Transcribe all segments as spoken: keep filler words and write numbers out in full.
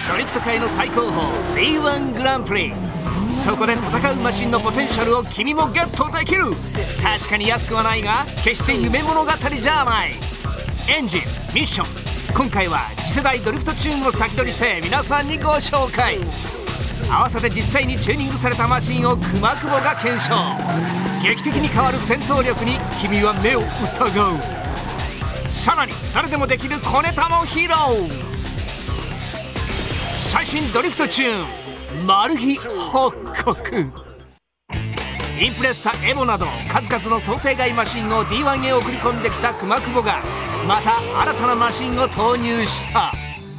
ドリフト界の最高峰 ディーワン グランプリ。そこで戦うマシンのポテンシャルを君もゲットできる。確かに安くはないが決して夢物語じゃない。エンジン、ミッション、今回は次世代ドリフトチューンを先取りして皆さんにご紹介。合わせて実際にチューニングされたマシンを熊久保が検証。劇的に変わる戦闘力に君は目を疑う。さらに誰でもできる小ネタも披露。最新ドリフトチューンマル秘報告。インプレッサエボなど数々の想定外マシンを ディーワン へ送り込んできた熊久保がまた新たなマシンを投入した。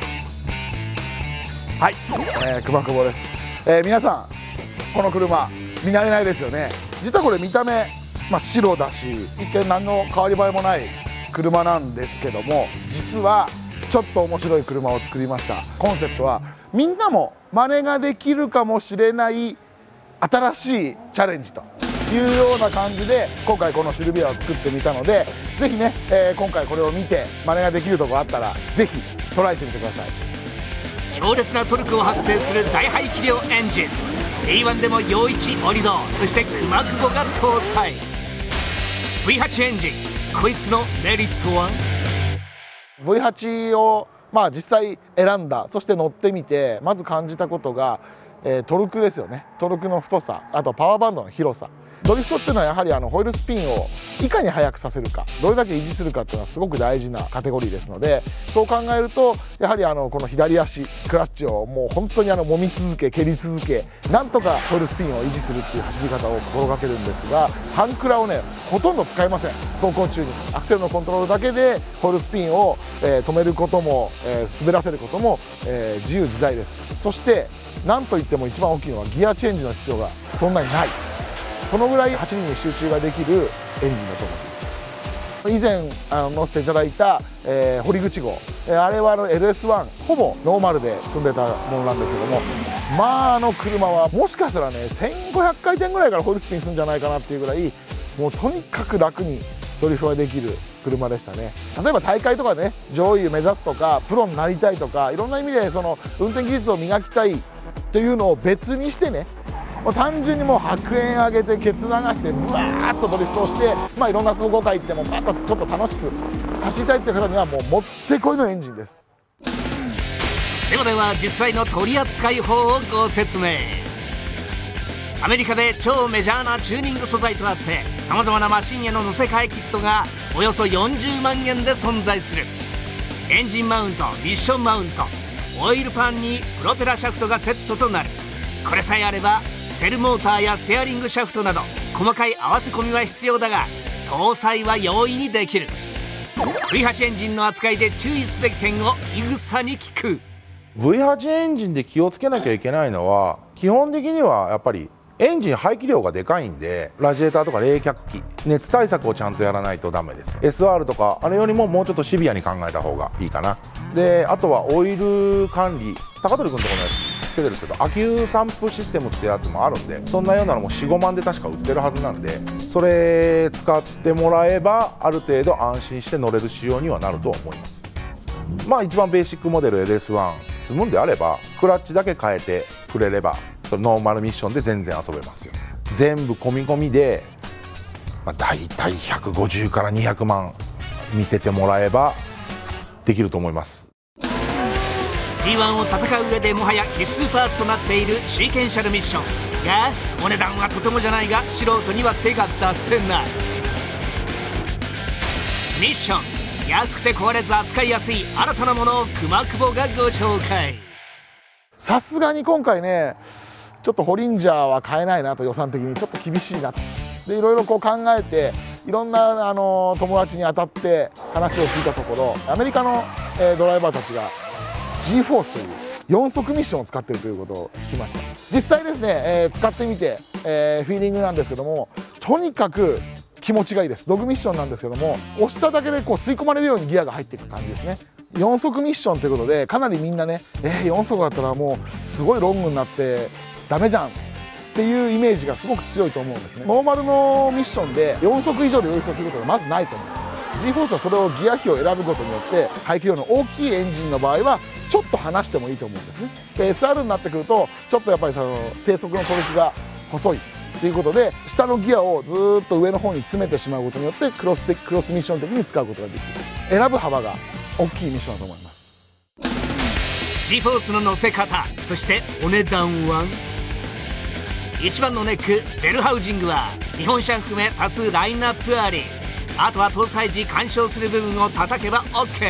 はい、えー、熊久保です。えー、皆さんこの車見慣れないですよね。実はこれ見た目、まあ、白だし一見何の変わり映えもない車なんですけども、実はちょっと面白い車を作りました。コンセプトはみんなも真似ができるかもしれない新しいチャレンジというような感じで今回このシルビアを作ってみたので、ぜひね、えー、今回これを見て真似ができるところあったらぜひトライしてみてください。 強烈なトルクを発生する大排気量エンジン ディーワン でも陽一折戸、そして熊久保が搭載 ブイはち エンジン。こいつのメリットはブイはち をまあ実際選んだ、そして乗ってみてまず感じたことが、えー、トルクですよね。トルクの太さ、あとパワーバンドの広さ。ドリフトっていうのはやはりあのホイールスピンをいかに速くさせるか、どれだけ維持するかっていうのはすごく大事なカテゴリーですので、そう考えるとやはりあのこの左足クラッチをもう本当にあの揉み続け蹴り続け、なんとかホイールスピンを維持するっていう走り方を心がけるんですが、ハンクラをねほとんど使いません。走行中にアクセルのコントロールだけでホイールスピンを、えー、止めることも、えー、滑らせることも、えー、自由自在です。そしてなんといっても一番大きいのはギアチェンジの必要がそんなにない。そのぐらい走りに集中ができるエンジンだと思います。以前あの乗せていただいた、えー、堀口号、えー、あれはあの エルエスワン ほぼノーマルで積んでたものなんですけども、まああの車はもしかしたらねせんごひゃくかいてんぐらいからホイールスピンするんじゃないかなっていうぐらい、もうとにかく楽にドリフトができる車でしたね。例えば大会とかね上位を目指すとかプロになりたいとかいろんな意味でその運転技術を磨きたいというのを別にしてね、もう単純にもう白煙上げてケツ流してブワーッとドリフトをして、まあ、いろんな走行会行ってもバッとちょっと楽しく走りたいっていう方にはもうもってこいのエンジンです。 ではでは実際の取り扱い法をご説明。アメリカで超メジャーなチューニング素材とあってさまざまなマシンへの乗せ替えキットがおよそよんじゅうまんえんで存在する。エンジンマウント、ミッションマウント、オイルパンにプロペラシャフトがセットとなる。これさえあればセルモーターやステアリングシャフトなど細かい合わせ込みは必要だが搭載は容易にできる。 ブイはち エンジンの扱いで注意すべき点をいぐさに聞く。 ブイはち エンジンで気をつけなきゃいけないのは、基本的にはやっぱりエンジン排気量がでかいんで、ラジエーターとか冷却器、熱対策をちゃんとやらないとダメです。 エスアール とかあれよりももうちょっとシビアに考えた方がいいかな。であとはオイル管理、高取君のところのやつつけてるんですけど、アキューサンプシステムってやつもあるんで、そんなようなのもよん、ごまんで確か売ってるはずなんで、それ使ってもらえばある程度安心して乗れる仕様にはなると思います。まあ一番ベーシックモデル エルエスワン 積むんであればクラッチだけ変えてくれればそれノーマルミッションで全然遊べますよ。全部込み込みで、まあ、大体ひゃくごじゅうからにひゃくまん見ててもらえばできると思います。 ディーワン を戦う上でもはや必須パーツとなっているシーケンシャルミッションがお値段はとてもじゃないが素人には手が出せない。ミッション、安くて壊れず扱いやすい新たなものを熊久保がご紹介。 さすがに今回ねちょっとホリンジャーは買えないなと、予算的にちょっと厳しいなでいろいろこう考えていろんなあの友達に当たって話を聞いたところ、アメリカの、えー、ドライバーたちが G フォースというよん速ミッションを使っているということを聞きました。実際ですね、えー、使ってみて、えー、フィーリングなんですけども、とにかく気持ちがいいです。ドッグミッションなんですけども、押しただけでこう吸い込まれるようにギアが入っていく感じですね。よん速ミッションということでかなりみんなね、えー、よん速だったらもうすごいロングになってダメじゃんっていうイメージがすごく強いと思うんですね。ノーマルのミッションでよん速以上で優勝することはまずないと思う。 G フォースはそれをギア比を選ぶことによって排気量の大きいエンジンの場合はちょっと離してもいいと思うんですね。で エスアール になってくるとちょっとやっぱりその低速のトルクが細いということで、下のギアをずーっと上の方に詰めてしまうことによってクロス的クロスミッション的に使うことができる、選ぶ幅が大きいミッションだと思います。 G フォースの乗せ方、そしてお値段は一番のネック、ベルハウジングは日本車含め多数ラインナップあり、あとは搭載時干渉する部分を叩けば OK。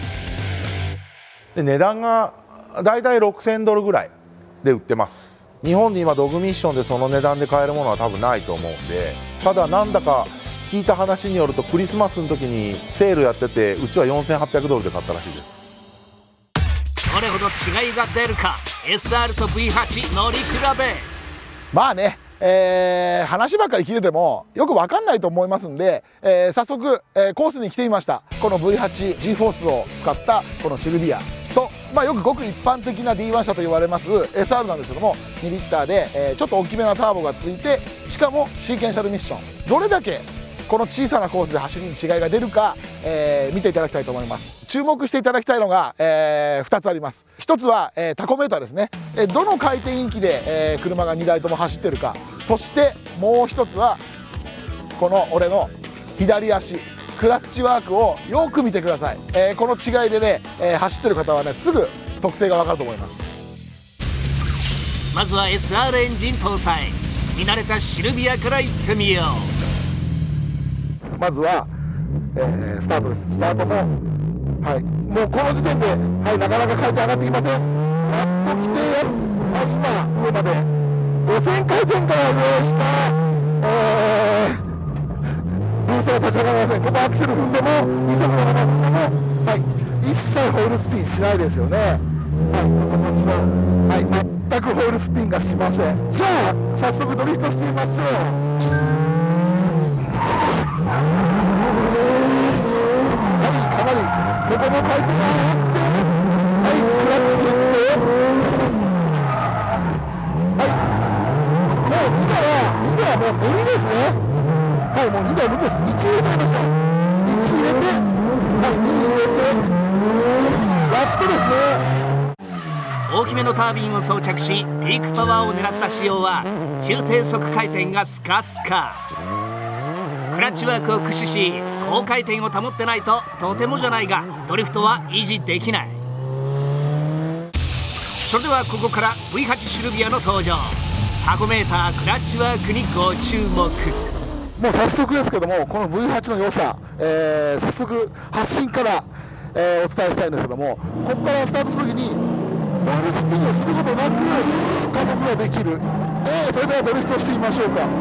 で値段がだいたいろくせんドルぐらいで売ってます。日本で今ドグミッションでその値段で買えるものは多分ないと思うんで、ただなんだか聞いた話によるとクリスマスの時にセールやってて、うちはよんせんはっぴゃくドルで買ったらしいです。 どれほど違いが出るか、 エスアール と ブイはち 乗り比べ。 まあね、えー、話ばっかり聞いててもよく分かんないと思いますんで、えー、早速、えー、コースに来てみました。この ブイはちジー フォースを使ったこのシルビアと、まあ、よくごく一般的な ディーワン 車と言われます エスアール なんですけども、にリッターで、えー、ちょっと大きめなターボがついて、しかもシーケンシャルミッション、どれだけこの小さなコースで走りに違いが出るか、えー、見ていただきたいと思います。注目していただきたいのが、えー、ふたつあります。ひとつは、えー、タコメーターですね。えー、どの回転域で、えー、車がにだいとも走ってるか。そしてもうひとつはこの俺の左足クラッチワークをよく見てください。えー、この違いでね、えー、走ってる方はねすぐ特性が分かると思います。 まずは エスアール エンジン搭載、見慣れたシルビアから行ってみよう。 まずは、えー、スタートです。スタートも、はい、もうこの時点で、はい、なかなか回転上がってきません。やっと来て、はい、今上までごせん回転から上しか、えー、ブーストが立ち上がりません。ここアクセル踏んでもに速のまま踏んでも、はい、一切ホイールスピンしないですよね。はい、ここもちろん、はい、全くホイールスピンがしません。じゃあ早速ドリフトしてみましょう。はい、かなりここも回転が上がって、はい、クラッチ切って、はい、もうにだはにだはもう無理ですね。はい、もうにだは無理です。いち入れちゃいました。いち入れて、はい、に入れて、やっとですね。 大きめのタービンを装着し、ピークパワーを狙った仕様は中低速回転がスカスカ。クラッチワークを駆使し高回転を保ってないととてもじゃないがドリフトは維持できない。それではここから ブイはち シルビアの登場。タコメータークラッチワークにご注目。 もう早速ですけども、この ブイはち の良さ、えー、早速発信から、えー、お伝えしたいんですけども、ここからスタートする時にホイールスピンをすることなく加速ができる。えー、それではドリフトしてみましょうか。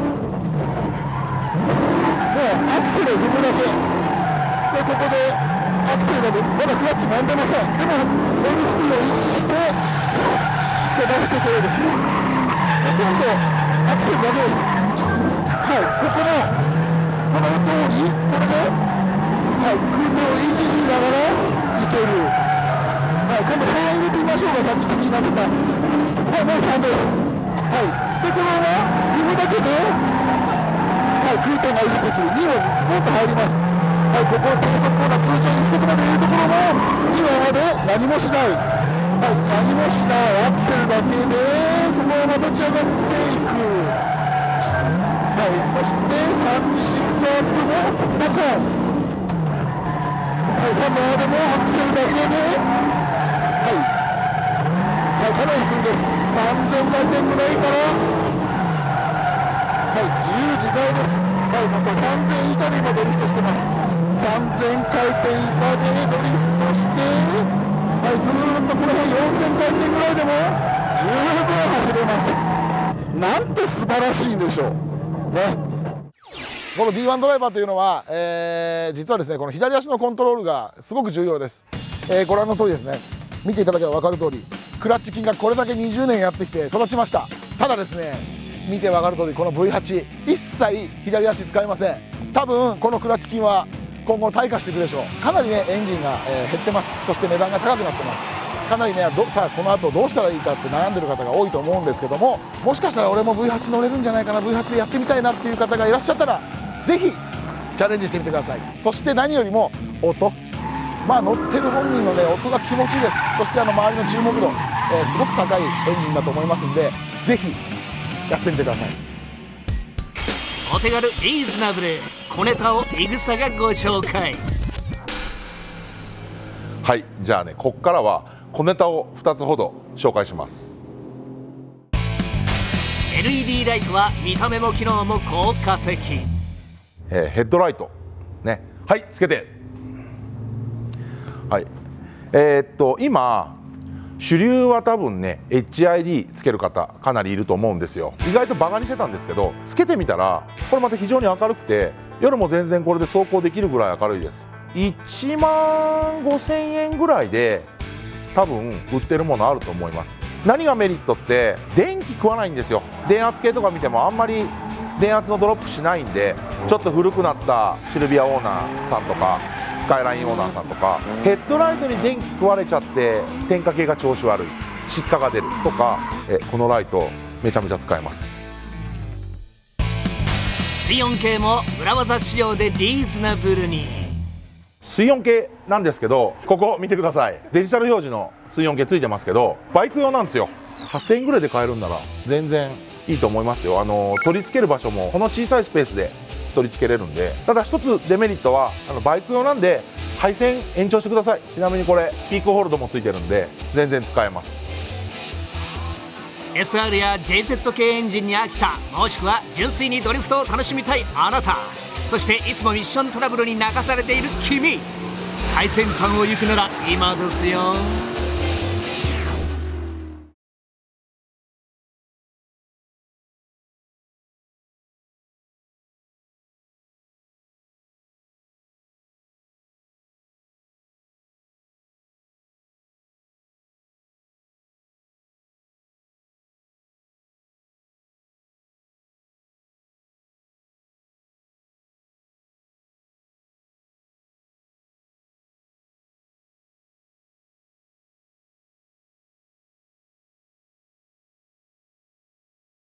もうアクセルを踏むだけで、ここでアクセルがまだクラッチもんでません。でもホイールスピンを維持して飛ばしてくれる。ほとんどアクセルだけです。はい、ここもこの通り、これで、はい、空転を維持しながらいける。はい、今度さん入れてみましょうか。さっき気になってた。はい、もうさんです。はい、でこのまま踏むだけではい、空転が維持できる。にをスポッと入ります。はい、ここ低速コーナー、通常いっ速まで入れるところもにまで何もしない。はい、何もしないアクセルだけでそのまま立ち上がっていく。はい、そしてさんにシフトアップもナコン。はい、さんまでもアクセルだけで、はい、はい、かなり低いです。さんぜん回転ぐらいからはい、自由自在です。はい、ここさんぜん以下で今ドリフトしてます。さんぜん回転以下でドリフトして、はい、ずーっとこの辺よんせん回転ぐらいでも十分走れます。なんて素晴らしいんでしょうね。この ディーワン ドライバーというのは、えー、実はですね、この左足のコントロールがすごく重要です。えー、ご覧の通りですね、見ていただければ分かる通り、クラッチ筋がこれだけにじゅうねんやってきて育ちました。ただですね、見て分かる通りこの ブイはち 一切左足使いません。多分このクラッチ筋は今後退化していくでしょう。かなりねエンジンが、えー、減ってます。そして値段が高くなってます。かなりねどさあこの後どうしたらいいかって悩んでる方が多いと思うんですけども、もしかしたら俺も ブイはち 乗れるんじゃないかな、 ブイはち でやってみたいなっていう方がいらっしゃったらぜひチャレンジしてみてください。そして何よりも音まあ乗ってる本人のね音が気持ちいいです。そしてあの周りの注目度、えー、すごく高いエンジンだと思いますんで、ぜひやってみてください。 お手軽リーズナブル小ネタをいぐさがご紹介。 はい、じゃあね、こっからは小ネタをふたつほど紹介します。 エルイーディー ライトは見た目も機能も効果的。 えーヘッドライトね、はいつけて、はい、えー、っと今主流は多分ね エイチアイディー つける方かなりいると思うんですよ。意外とバカにしてたんですけど、つけてみたらこれまた非常に明るくて、夜も全然これで走行できるぐらい明るいです。いちまんごせんえんぐらいで多分売ってるものあると思います。何がメリットって電気食わないんですよ。電圧計とか見てもあんまり電圧のドロップしないんで、ちょっと古くなったシルビアオーナーさんとかスカイラインオーナーさんとか、ヘッドライトに電気食われちゃって点火系が調子悪い、失火が出るとか、えこのライトめちゃめちゃ使えます。 水温計も裏技仕様でリーズナブルに。 水温計なんですけど、ここ見てください。デジタル表示の水温計ついてますけど、バイク用なんですよ。はっせんえんぐらいで買えるんなら全然いいと思いますよ。あの取り付ける場所もこの小さいスペースで取り付けれるんで。ただ一つデメリットは、あのバイク用なんで配線延長してください。ちなみにこれピークホールドもついてるんで全然使えます。 エスアール や ジェイゼット 系エンジンに飽きた、もしくは純粋にドリフトを楽しみたいあなた、そしていつもミッショントラブルに泣かされている君、最先端を行くなら今ですよ。